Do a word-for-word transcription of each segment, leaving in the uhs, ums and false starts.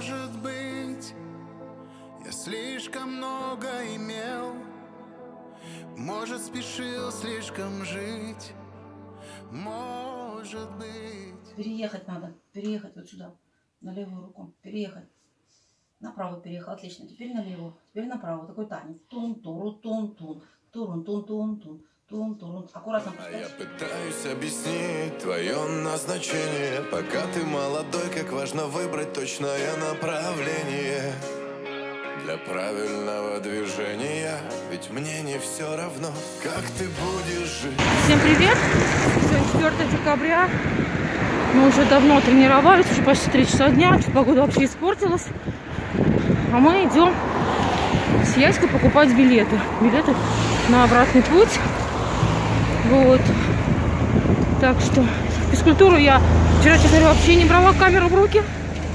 Может быть, я слишком много имел, может, спешил слишком жить, может быть. Переехать надо, переехать вот сюда, на левую руку, переехать. Направо переехал, отлично. Теперь налево, теперь направо. Такой танец. Тун-туру-тун-тун, турун-тун-тун-тун, тун-турун. Аккуратно поставь. Я пытаюсь объяснить твое назначение. Пока ты молодой, как важно выбрать точное направление для правильного движения. Ведь мне не все равно, как ты будешь жить. Всем привет! Сегодня четвёртое декабря. Мы уже давно тренировались, уже почти три часа дня. Погода вообще испортилась. А мы идем с Яськой покупать билеты. Билеты на обратный путь. Вот. Так что физкультуру я вчера, честно говоря, вообще не брала камеру в руки.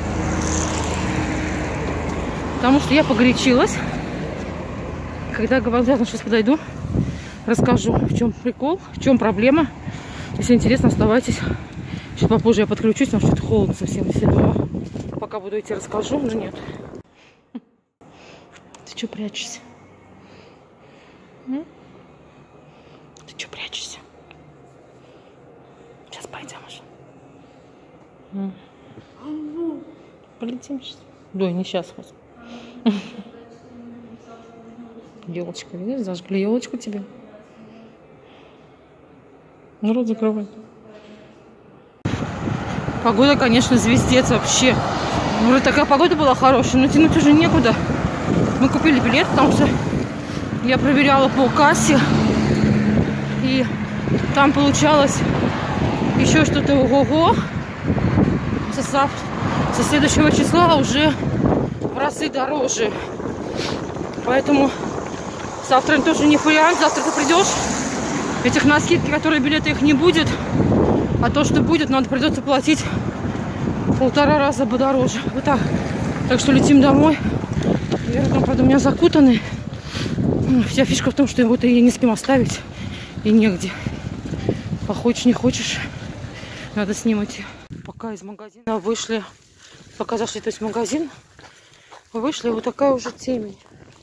Потому что я погорячилась. Когда говорю, сейчас подойду, расскажу, в чем прикол, в чем проблема. Если интересно, оставайтесь. Сейчас попозже я подключусь, потому что это холодно совсем. Пока буду идти, расскажу, но нет. Ты что прячешься? М? Ты что прячешься? Сейчас пойдем уже. М. Полетим сейчас. Да, не сейчас. Елочка, видишь, зажгли елочку тебе. Ну, рот закрывай. Погода, конечно, звездец вообще. Вроде такая погода была хорошая, но тянуть уже некуда. Мы купили билет, потому что я проверяла по кассе. И там получалось еще что-то ого-го. Со, со следующего числа уже в разы дороже. Поэтому завтра тоже не вариант. Завтра ты придешь. Этих на скидки, которые билеты, их не будет. А то, что будет, надо придется платить полтора раза подороже. Вот так. Так что летим домой. Вера там, правда, у меня закутанный. Вся фишка в том, что его-то и не спим оставить. И негде. Хочешь, не хочешь, надо с ним идти. Пока из магазина вышли, пока зашли, то есть в магазин, вышли, вот такая уже темень.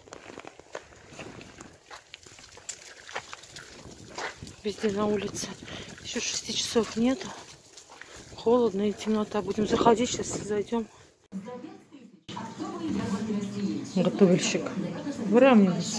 Везде на улице. Еще шести часов нету. Холодно и темнота. Будем заходить, сейчас зайдем. Готовильщик. Выравнивайся.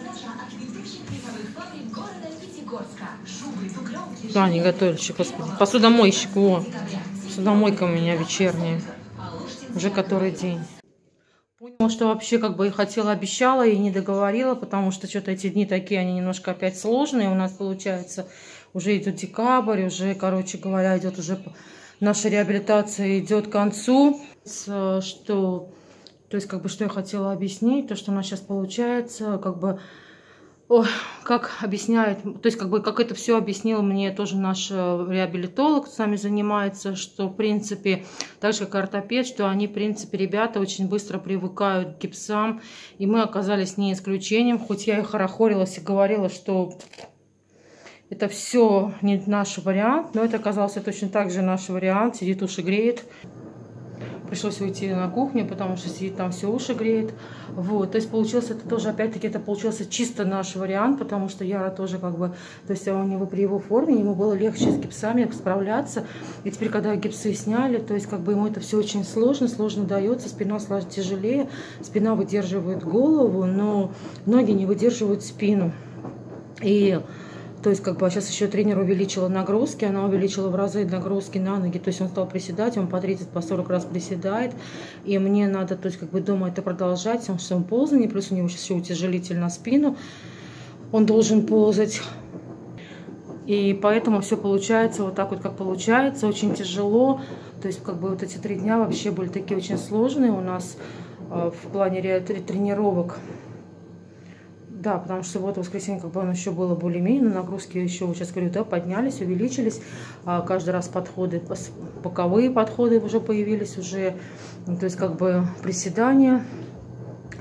Да, не готовильщик, господи. Посудомойщик, о. Посудомойка у меня вечерняя. Уже который день. Поняла, что вообще как бы и хотела, обещала и не договорила, потому что что-то эти дни такие, они немножко опять сложные. У нас получается, уже идет декабрь, уже, короче говоря, идет уже наша реабилитация идет к концу. Что, то есть, как бы, что я хотела объяснить, то, что у нас сейчас получается, как бы, ой, как объясняет, то есть, как бы, как это все объяснил мне тоже наш реабилитолог, с нами занимается, что, в принципе, так же, как ортопед, что они, в принципе, ребята очень быстро привыкают к гипсам, и мы оказались не исключением, хоть я и хорохорилась и говорила, что это все не наш вариант, но это оказался точно так же наш вариант, сидит, уши греет. Пришлось уйти на кухню, потому что сидит там, все уши греет. Вот, то есть получилось это тоже, опять-таки, это получился чисто наш вариант, потому что Яра тоже как бы, то есть у него при его форме, ему было легче с гипсами справляться. И теперь, когда гипсы сняли, то есть как бы ему это все очень сложно, сложно дается, спина тяжелее, спина выдерживает голову, но ноги не выдерживают спину. И то есть, как бы, сейчас еще тренер увеличила нагрузки, она увеличила в разы нагрузки на ноги, то есть он стал приседать, он по тридцать, по сорок раз приседает, и мне надо, то есть, как бы, дома это продолжать, потому что он ползание, плюс у него сейчас еще утяжелитель на спину, он должен ползать, и поэтому все получается вот так вот, как получается, очень тяжело, то есть, как бы, вот эти три дня вообще были такие очень сложные у нас э, в плане тренировок. Да, потому что вот в воскресенье как бы оно еще было более-менее, нагрузки еще, сейчас говорю, да, поднялись, увеличились. А каждый раз подходы, боковые подходы уже появились, уже, то есть как бы приседания.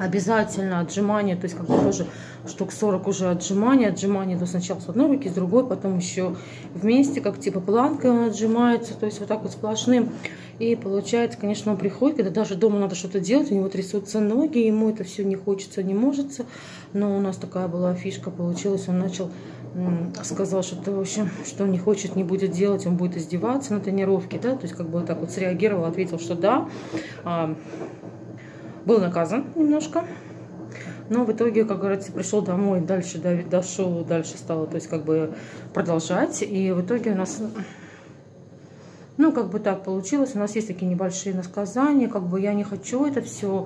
обязательно отжимания, то есть как бы тоже штук сорок уже отжимания, отжимания то сначала с одной руки, с другой, потом еще вместе, как типа планкой он отжимается, то есть вот так вот сплошным. И получается, конечно, он приходит, когда даже дома надо что-то делать, у него трясутся ноги, ему это все не хочется, не может. Но у нас такая была фишка, получилась, он начал, сказал, что, в общем, что он не хочет, не будет делать, он будет издеваться на тренировке, да, то есть как бы вот так вот среагировал, ответил, что да. Был наказан немножко, но в итоге, как говорится, пришел домой, дальше дошел, дальше стало, то есть как бы продолжать. И в итоге у нас, ну, как бы так получилось, у нас есть такие небольшие насказания, как бы я не хочу это все.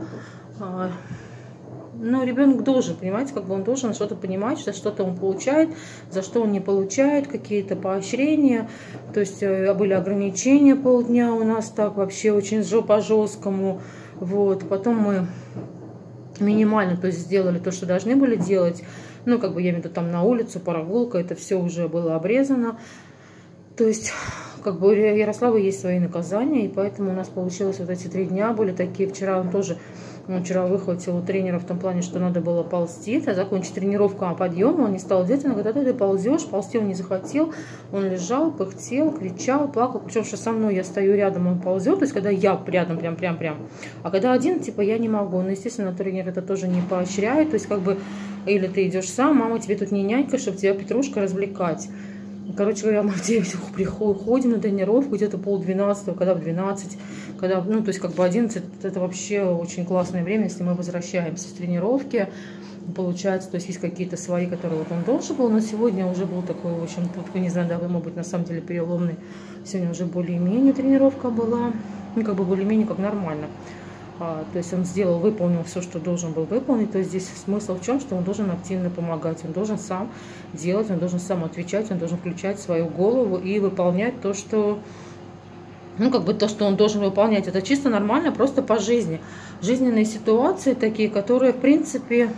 Но ребенок должен, понимаете, как бы он должен что-то понимать, что что-то он получает, за что он не получает, какие-то поощрения. То есть были ограничения полдня у нас так вообще очень по-жесткому. Вот, потом мы минимально, то есть сделали то, что должны были делать. Ну, как бы я имею в виду там на улицу, прогулка, это все уже было обрезано. То есть, как бы у Ярослава есть свои наказания, и поэтому у нас получилось вот эти три дня были такие. Вчера он тоже, он вчера выхватил у тренера в том плане, что надо было ползти, закончить тренировку, а подъем он не стал делать. Она говорит, а ты ползешь, ползти он не захотел, он лежал, пыхтел, кричал, плакал. Причем, что со мной я стою рядом, он ползет, то есть, когда я рядом, прям-прям-прям. А когда один, типа, я не могу. Но, естественно, тренер это тоже не поощряет, то есть, как бы, или ты идешь сам, мама тебе тут не нянька, чтобы тебя Петрушка развлекать. Короче говоря, мы в девять приходим на тренировку, где-то полдвенадцатого, когда в двенадцать, когда, ну, то есть как бы одиннадцать, это вообще очень классное время, если мы возвращаемся с тренировки, получается, то есть есть какие-то свои, которые вот он должен был, но сегодня уже был такой, в общем, тут, не знаю, да, может быть, на самом деле переломный, сегодня уже более-менее тренировка была, ну, как бы более-менее как нормально. А, то есть он сделал, выполнил все, что должен был выполнить. То есть здесь смысл в чем, что он должен активно помогать, он должен сам делать, он должен сам отвечать, он должен включать свою голову и выполнять то, что, ну, как бы то, что он должен выполнять. Это чисто нормально, просто по жизни. Жизненные ситуации такие, которые, в принципе,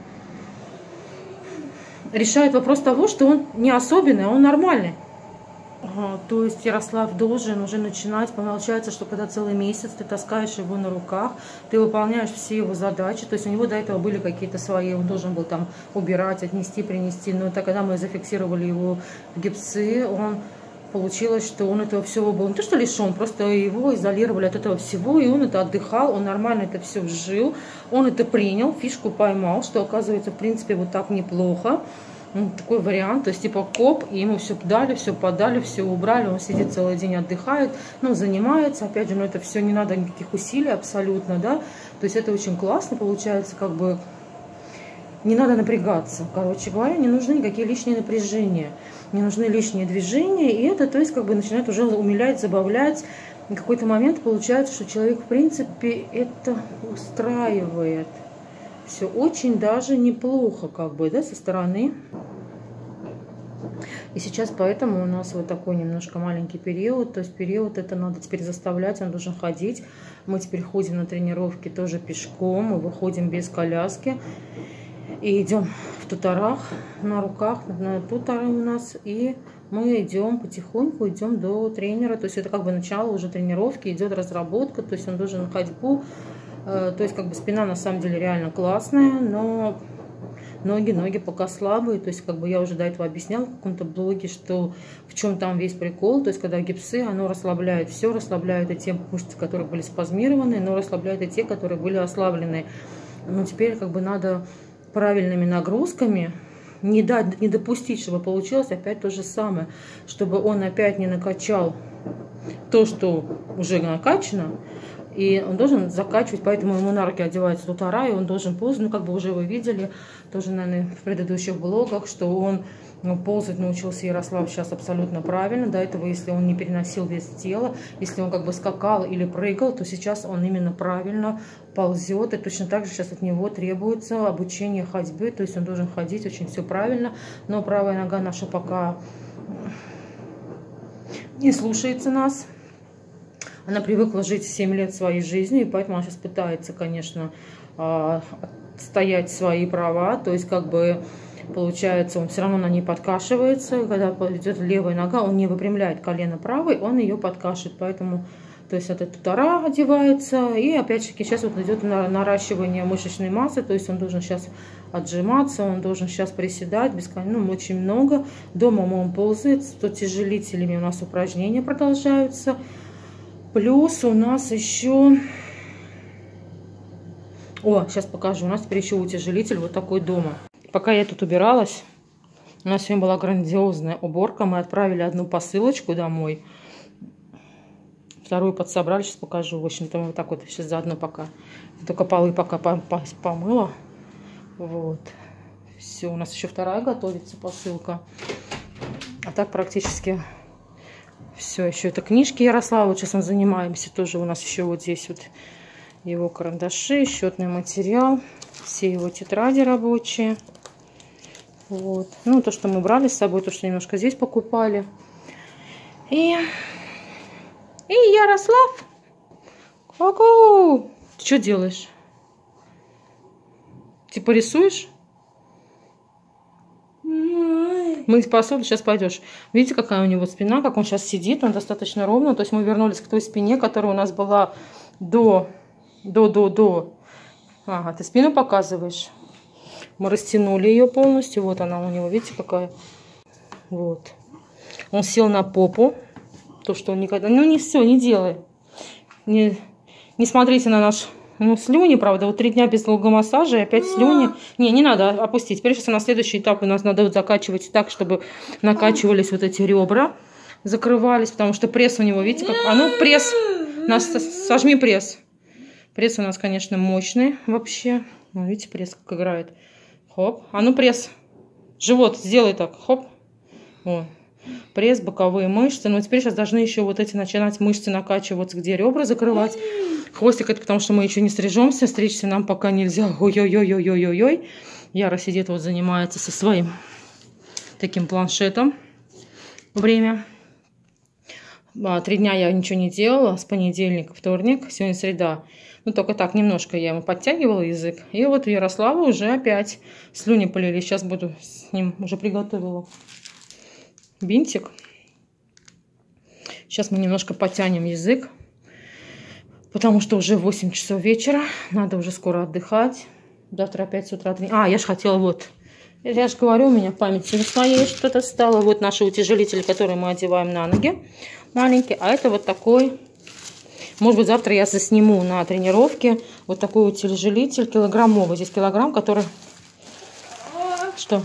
решают вопрос того, что он не особенный, а он нормальный. То есть Ярослав должен уже начинать, получается, что когда целый месяц ты таскаешь его на руках, ты выполняешь все его задачи, то есть у него до этого были какие-то свои, он должен был там убирать, отнести, принести, но это когда мы зафиксировали его в гипсы, он, получилось, что он этого всего был не то что лишен, просто его изолировали от этого всего, и он это отдыхал, он нормально это все вжил, он это принял, фишку поймал, что оказывается, в принципе, вот так неплохо. Ну, такой вариант, то есть типа коп, и ему все дали, все подали, все убрали, он сидит целый день, отдыхает, ну, занимается, опять же, но это все не надо никаких усилий абсолютно, да, то есть это очень классно получается, как бы не надо напрягаться, короче говоря, не нужны никакие лишние напряжения, не нужны лишние движения, и это, то есть, как бы начинает уже умилять, забавлять. В какой-то момент получается, что человек, в принципе, это устраивает. Все очень даже неплохо, как бы, да, со стороны. И сейчас поэтому у нас вот такой немножко маленький период. То есть период это надо теперь заставлять, он должен ходить. Мы теперь ходим на тренировки тоже пешком, мы выходим без коляски. И идем в туторах, на руках, на туторы у нас. И мы идем потихоньку, идем до тренера. То есть это как бы начало уже тренировки, идет разработка. То есть он должен на ходьбу. То есть, как бы спина на самом деле реально классная, но ноги, ноги пока слабые. То есть, как бы я уже до этого объясняла в каком-то блоге, что в чем там весь прикол. То есть, когда гипсы, оно расслабляет все, расслабляет и те мышцы, которые были спазмированы, но расслабляет и те, которые были ослаблены. Но теперь, как бы, надо правильными нагрузками не дать, не допустить, чтобы получилось опять то же самое, чтобы он опять не накачал то, что уже накачано. И он должен закачивать, поэтому ему на руки одевается тутора, и он должен ползать. Ну, как бы уже вы видели, тоже, наверное, в предыдущих блогах, что он, ну, ползать научился Ярослав сейчас абсолютно правильно. До этого, если он не переносил вес тела, если он как бы скакал или прыгал, то сейчас он именно правильно ползет. И точно так же сейчас от него требуется обучение ходьбы, то есть он должен ходить очень все правильно. Но правая нога наша пока не слушается нас. Она привыкла жить семь лет своей жизни, и поэтому она сейчас пытается, конечно, отстоять свои права. То есть, как бы, получается, он все равно на ней подкашивается. Когда идет левая нога, он не выпрямляет колено правой, он ее подкашивает. Поэтому То есть это тутора одевается. И опять-таки сейчас вот идет наращивание мышечной массы. То есть он должен сейчас отжиматься, он должен сейчас приседать. Бесконечно, ну, очень много. Дома он ползает. С утяжелителями у нас упражнения продолжаются. Плюс у нас еще... О, сейчас покажу. У нас теперь еще утяжелитель вот такой дома. Пока я тут убиралась, у нас сегодня была грандиозная уборка. Мы отправили одну посылочку домой. Вторую подсобрали. Сейчас покажу. В общем-то, вот так вот сейчас заодно пока. Только полы пока помыла. Вот. Все. У нас еще вторая готовится посылка. А так практически все. Еще это книжки Ярослава. Вот сейчас мы занимаемся. Тоже у нас еще вот здесь вот его карандаши, счетный материал, все его тетради рабочие. Вот. Ну, то, что мы брали с собой, то, что немножко здесь покупали. И, и Ярослав, ку-ку! Ты что делаешь? Типа рисуешь? Мыть посуду, сейчас пойдешь. Видите, какая у него спина, как он сейчас сидит, он достаточно ровно. То есть мы вернулись к той спине, которая у нас была до... До, до, до. Ага, ты спину показываешь. Мы растянули ее полностью. Вот она у него, видите, какая. Вот. Он сел на попу. То, что он никогда... Ну, не все, не делай. Не, не смотрите на наш... Ну, слюни, правда. Вот три дня без долгого массажа и опять слюни. Не, не надо опустить. Теперь сейчас на следующий этап у нас надо вот закачивать так, чтобы накачивались вот эти ребра. Закрывались, потому что пресс у него, видите, как... А ну, пресс. Нас... Сожми пресс. Пресс у нас, конечно, мощный вообще. Ну, видите, пресс как играет. Хоп. А ну, пресс. Живот сделай так. Хоп. О. Пресс, боковые мышцы. Но теперь сейчас должны еще вот эти начинать мышцы накачиваться, где ребра закрывать. Хвостик это потому, что мы еще не стрижемся. Стричься нам пока нельзя. Ой-ой-ой-ой-ой-ой. Яра сидит, вот занимается со своим таким планшетом. Время. Три дня я ничего не делала. С понедельника, вторник, сегодня среда. Ну, только так, немножко я ему подтягивала язык. И вот у Ярослава уже опять слюни полили. Сейчас буду с ним, уже приготовила бинтик. Сейчас мы немножко потянем язык. Потому что уже восемь часов вечера. Надо уже скоро отдыхать. Завтра опять с утра. А, я же хотела вот... Я же говорю, у меня память не своей что-то стало. Вот наши утяжелители, которые мы одеваем на ноги. Маленькие. А это вот такой... Может быть, завтра я засниму на тренировке вот такой утяжелитель килограммовый. Здесь килограмм, который... Что?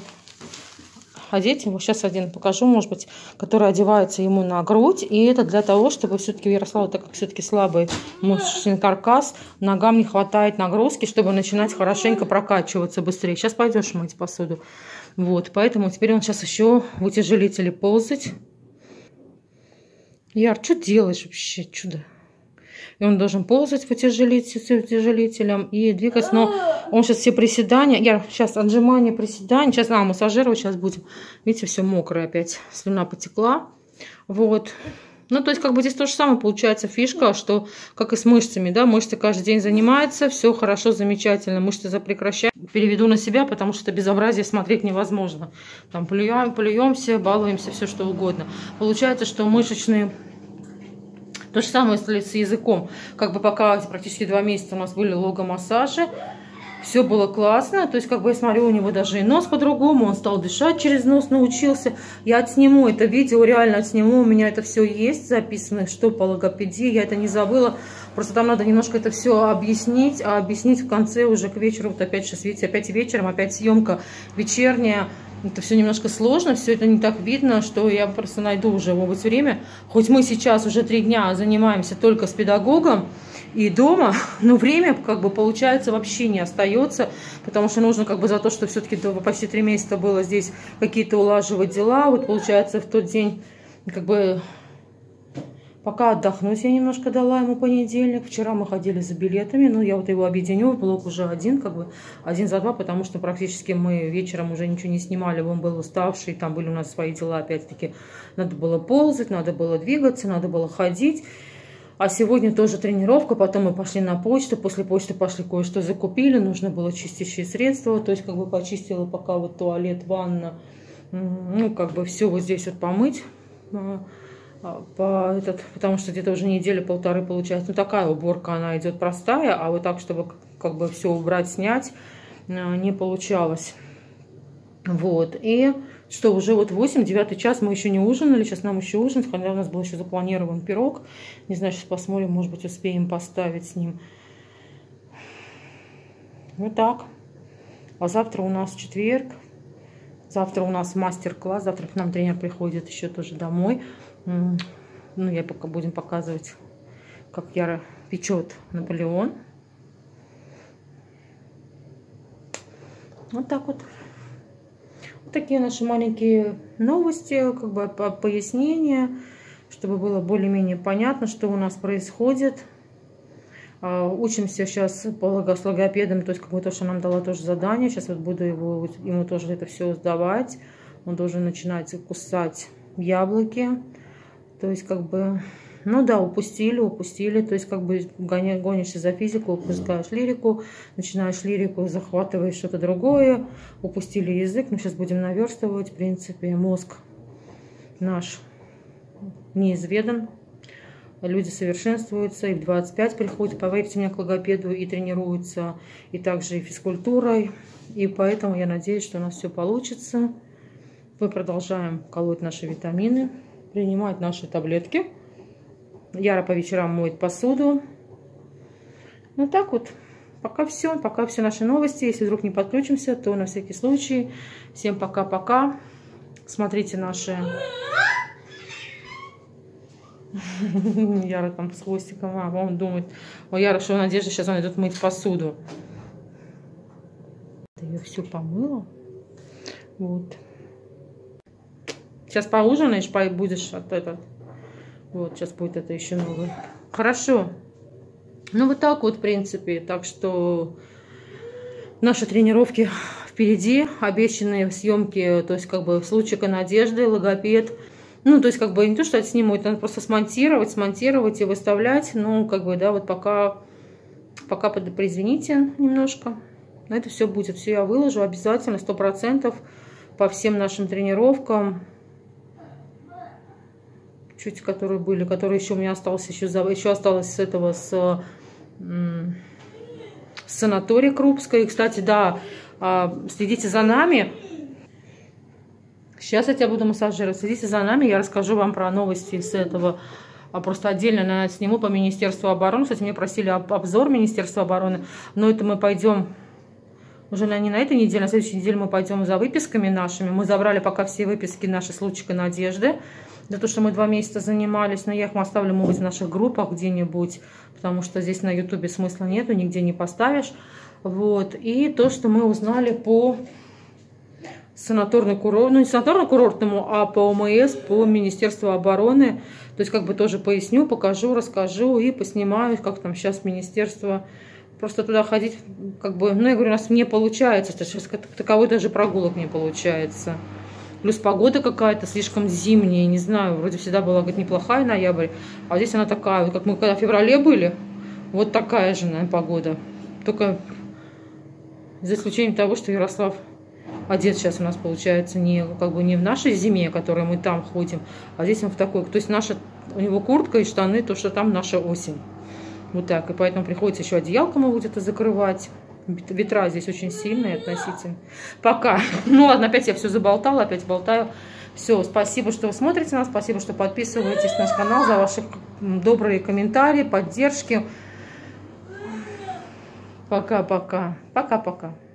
Одеть его. Сейчас один покажу, может быть, который одевается ему на грудь. И это для того, чтобы все-таки у Ярослава, так как все-таки слабый мышечный каркас, ногам не хватает нагрузки, чтобы начинать хорошенько прокачиваться быстрее. Сейчас пойдешь мыть посуду. Вот, поэтому теперь он сейчас еще в утяжелителе ползать. Яр, что делаешь вообще? Чудо. И он должен ползать в утяжелителем и двигаться. Но он сейчас все приседания. Я сейчас отжимания, приседания. Сейчас а, массажировать сейчас будем. Видите, все мокрое опять. Слюна потекла. Вот. Ну, то есть, как бы здесь то же самое получается фишка, что как и с мышцами, да, мышцы каждый день занимаются, все хорошо, замечательно, мышцы запрекращают. Переведу на себя, потому что это безобразие смотреть невозможно. Там плюем, плюемся, балуемся, все что угодно. Получается, что мышечные... То же самое с языком. Как бы пока практически два месяца у нас были логомассажи, все было классно. То есть, как бы я смотрю, у него даже и нос по-другому, он стал дышать через нос, научился. Я отсниму это видео, реально отсниму, у меня это все есть записано, что по логопедии, я это не забыла. Просто там надо немножко это все объяснить, а объяснить в конце уже к вечеру. Вот опять сейчас, видите, опять вечером, опять съемка вечерняя. Это все немножко сложно, все это не так видно, что я просто найду уже в это время. Хоть мы сейчас уже три дня занимаемся только с педагогом и дома, но время как бы получается вообще не остается, потому что нужно как бы за то, что все-таки почти три месяца было здесь какие-то улаживать дела. Вот получается в тот день как бы... Пока отдохнуть я немножко дала ему понедельник. Вчера мы ходили за билетами. Ну, я вот его объединю. Блок уже один, как бы один за два, потому что практически мы вечером уже ничего не снимали. Он был уставший. Там были у нас свои дела, опять-таки. Надо было ползать, надо было двигаться, надо было ходить. А сегодня тоже тренировка. Потом мы пошли на почту. После почты пошли кое-что закупили. Нужно было чистящие средства. То есть, как бы почистила пока вот туалет, ванна. Ну, как бы все вот здесь вот помыть. по этот, потому что где-то уже неделя-полторы получается. Ну, такая уборка, она идет простая, а вот так, чтобы как бы все убрать, снять, не получалось. Вот, и что, уже вот восемь, девятый час, мы еще не ужинали, сейчас нам еще ужинать, хотя у нас был еще запланирован пирог. Не знаю, сейчас посмотрим, может быть, успеем поставить с ним. Вот так. А завтра у нас четверг. Завтра у нас мастер-класс. Завтра к нам тренер приходит еще тоже домой. Ну, я пока будем показывать, как Яра печет Наполеон. Вот так вот. Вот такие наши маленькие новости, как бы пояснения, чтобы было более-менее понятно, что у нас происходит. Учимся сейчас по с логопедом, то есть как бы то, что нам дала тоже задание. Сейчас вот буду его, ему тоже это все сдавать. Он должен начинать кусать яблоки. То есть как бы, ну да, упустили, упустили. То есть как бы гонишься за физику, упускаешь лирику, начинаешь лирику, захватываешь что-то другое. Упустили язык, но сейчас будем наверстывать. В принципе, мозг наш неизведан. Люди совершенствуются, и в двадцать пять приходят, поверьте мне, к логопеду и тренируются, и также и физкультурой. И поэтому я надеюсь, что у нас все получится. Мы продолжаем колоть наши витамины, принимать наши таблетки. Яра по вечерам моет посуду. Ну так вот, пока все, пока все наши новости. Если вдруг не подключимся, то на всякий случай. Всем пока-пока. Смотрите наши... Яра там с хвостиком, а он думает, о, Яра, что Надежда сейчас он идет мыть посуду. Ты ее все помыла. Вот. Сейчас поужинаешь, будешь от этого. Вот, сейчас будет это еще новое. Хорошо. Ну, вот так вот, в принципе. Так что наши тренировки впереди. Обещанные съемки, то есть, как бы, с лучика Надежды, логопед. Ну, то есть, как бы, не то, что отсниму, это надо просто смонтировать, смонтировать и выставлять. Ну, как бы, да, вот пока, пока извините немножко. Но это все будет, все я выложу обязательно, сто процентов по всем нашим тренировкам. Чуть, которые были, которые еще у меня осталось, еще, еще осталось с этого, с, с санатория Крупской. И, кстати, да, следите за нами. Сейчас я тебя буду массажировать. Следите за нами, я расскажу вам про новости с этого. А просто отдельно, наверное, сниму по Министерству обороны. Кстати, меня просили об обзор Министерства обороны. Но это мы пойдем уже не на этой неделе, на следующей неделе мы пойдем за выписками нашими. Мы забрали пока все выписки наши с лучика Надежды. За то, что мы два месяца занимались. Но я их оставлю, может быть, в наших группах где-нибудь. Потому что здесь на ютубе смысла нету, нигде не поставишь. Вот. И то, что мы узнали по... санаторный курорт, ну не санаторно-курортному, а по ОМС, по Министерству обороны. То есть как бы тоже поясню, покажу, расскажу и поснимаю, как там сейчас министерство. Просто туда ходить, как бы, ну я говорю, у нас не получается, сейчас таковой даже прогулок не получается. Плюс погода какая-то слишком зимняя, не знаю, вроде всегда была, говорит, неплохая ноябрь, а здесь она такая, как мы когда в феврале были, вот такая же, наверное, погода. Только за исключением того, что Ярослав одет сейчас у нас получается не, как бы не в нашей зиме, в которой мы там ходим, а здесь он в такой. То есть наша, у него куртка и штаны, то, что там наша осень. Вот так. И поэтому приходится еще одеялко мы будет закрывать. Ветра здесь очень сильные относительно. Пока. Ну ладно, опять я все заболтала, опять болтаю. Все, спасибо, что вы смотрите нас, спасибо, что подписываетесь на наш канал, за ваши добрые комментарии, поддержки. Пока-пока. Пока-пока.